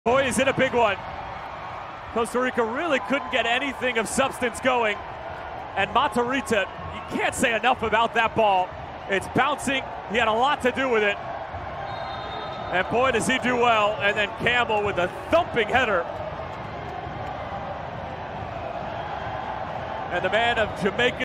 Boy, he's in a big one. Costa Rica really couldn't get anything of substance going. And Matarrita, you can't say enough about that ball. It's bouncing. He had a lot to do with it. And boy, does he do well. And then Campbell with a thumping header. And the man of Jamaica